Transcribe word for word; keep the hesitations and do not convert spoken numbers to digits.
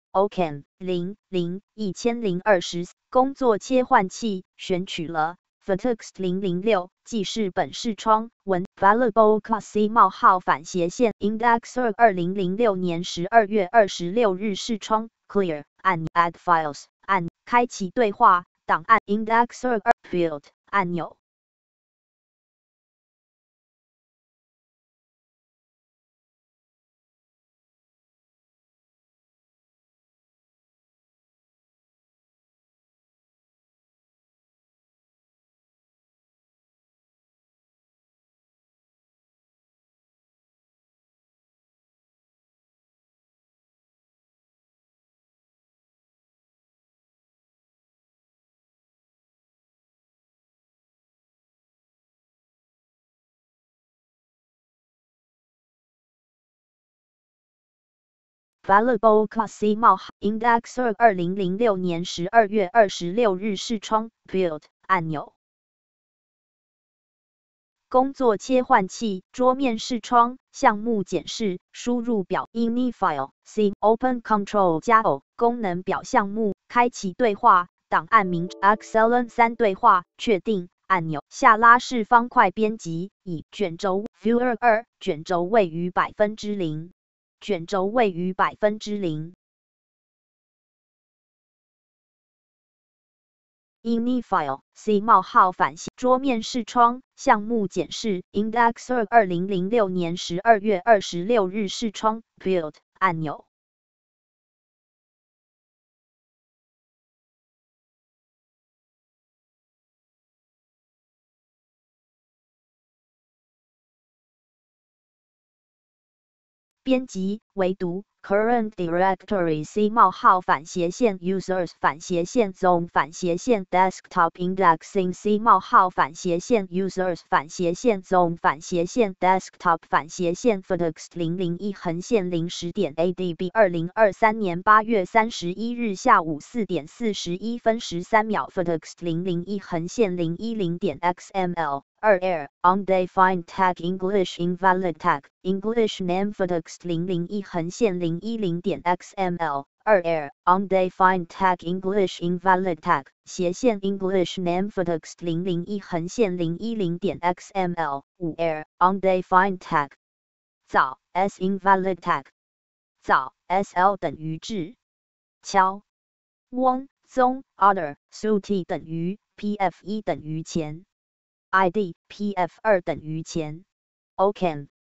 Oken 零零一千零二十工作切换器选取了 Vertex 零零六记事本视窗文 Valuable Class C 冒号反斜线 Indexer 二零零六年十二月二十六日视窗 Clear 按 Add Files 按开启对话档案 Indexer 二 Field 按钮。Valuable Class C 冒号 Indexer 二零零六年十二月二十六日视窗 Build 按钮。工作切换器桌面视窗项目检视输入表 ini file C Open Control 加 O 功能表项目开启对话档案名 Excellent 三对话确定按钮下拉式方块编辑以卷轴 Viewer 二卷轴位于百分之零。卷轴位于百分之零。ini file C 冒号反斜桌面视窗项目检视 Indexer 二零零六年十二月二十六日视窗 Build 按钮。编辑唯读 Current Directory C 冒号反斜线 Users 反斜线 Zone 反斜线 Desktop Indexing C 冒号反斜线 Users 反斜线 Zone 反斜线 Desktop 反斜线 Vertex 零零一横线零十点 A D B 二零二三年八月三十一日下午四点四十一分十三秒 Vertex 零零一横线零一零点 X M L二 air undefined tag English invalid tag English name Vertex 零零一横线零一零点 X M L 二 air undefined tag English invalid tag 斜线 English name Vertex 零零一横线零一零点 X M L 五 air undefined tag 早 s invalid tag 早 sl 等于至敲 one 宗 other suit 等于 P F 一等于前。I D P F 二等于前 Oken